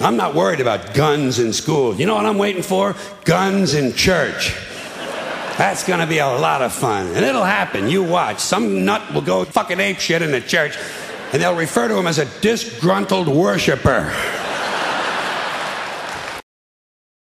I'm not worried about guns in school. You know what I'm waiting for? Guns in church. That's gonna be a lot of fun. And it'll happen, you watch. Some nut will go fucking apeshit in the church, and they'll refer to him as a disgruntled worshiper.